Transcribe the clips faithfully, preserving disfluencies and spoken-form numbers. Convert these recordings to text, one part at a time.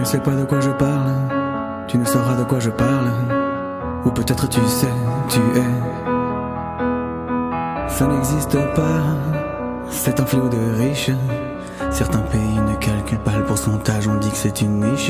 sais pas de quoi je parle, tu ne sauras de quoi je parle. Ou peut-être tu sais, tu es. Ça n'existe pas, c'est un fléau de riches. Certains pays ne calculent pas le pourcentage, on dit que c'est une niche.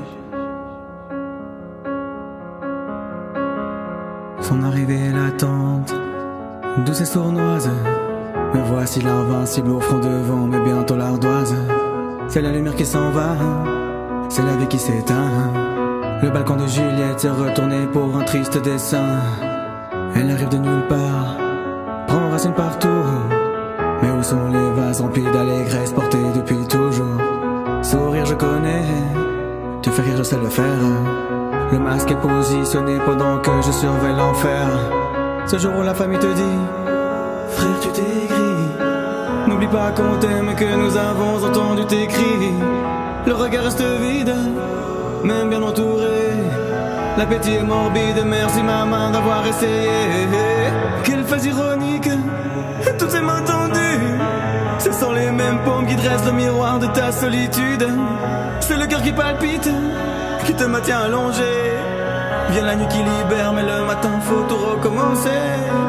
Son arrivée est latente, douce et sournoise. Me voici l'invincible au front devant, mais bientôt l'ardoise. C'est la lumière qui s'en va, c'est la vie qui s'éteint. Le balcon de Juliette s'est retourné pour un triste dessin. Elle arrive de nulle part, prend racine partout. Mais où sont les vases remplis d'allégresse portés depuis toujours? Sourire je connais, te faire rire je sais le faire. Le masque est positionné pendant que je surveille l'enfer. Ce jour où la famille te dit: frère tu t'es écrit, n'oublie pas qu'on t'aime et que nous avons entendu tes cris. Le regard reste vide, même bien entouré. L'appétit est morbide, merci maman d'avoir essayé. Quelle phase ironique, toutes ces mains tendues. Ce sont les mêmes paumes qui dressent le miroir de ta solitude. C'est le cœur qui palpite, qui te maintient allongé. Vient la nuit qui libère, mais le matin faut tout recommencer.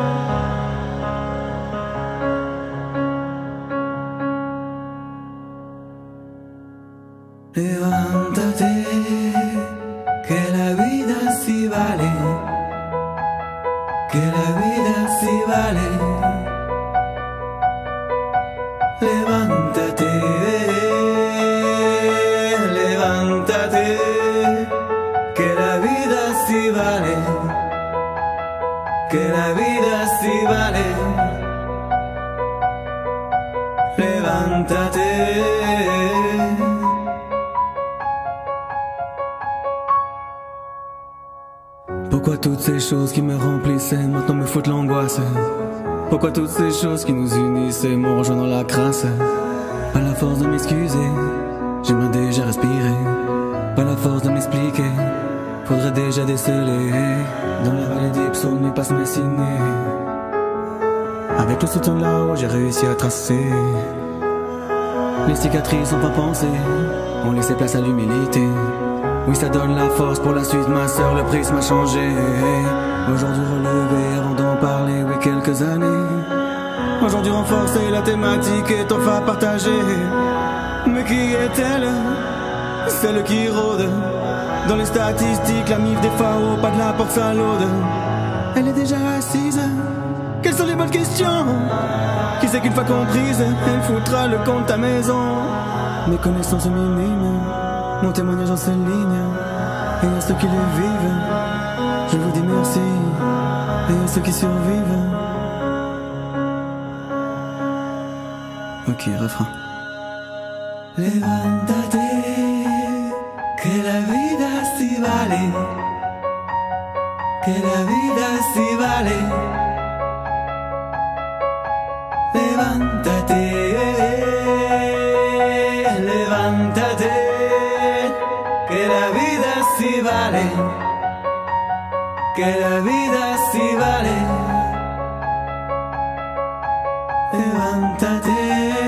Levántate, que la vida sí vale, que la vida sí vale. Levántate, levántate, que la vida sí vale, que la vida sí vale. Levántate. Pourquoi toutes ces choses qui me remplissaient maintenant me foutent l'angoisse? Pourquoi toutes ces choses qui nous unissaient m'ont rejoint dans la crasse? Pas la force de m'excuser, j'aimerais déjà respirer. Pas la force de m'expliquer, faudrait déjà déceler. Dans la vallée des psaumes, il passe mes ciné. Avec le soutien de là-haut, j'ai réussi à tracer. Les cicatrices ont pas pensé, ont laissé place à l'humilité. Oui, ça donne la force pour la suite, ma sœur, le prisme a changé. Aujourd'hui relevé avant d'en parler, oui, quelques années. Aujourd'hui renforcer la thématique est enfin partagée. Mais qui est-elle? Celle qui rôde dans les statistiques, la mif des pharaons, pas de la porte salaude. Elle est déjà assise, quelles sont les bonnes questions? Qui sait qu'une fois comprise, elle foutra le compte à maison? Mes connaissances minimes, mon témoignage en ces lignes. Et à ceux qui les vivent, je vous dis merci. Et à ceux qui survivent. Ok, refrain. Levántate, que la vida sí vale, que la vida sí vale. Levántate, levántate, que la vida sí vale, que la vida sí vale. Levántate.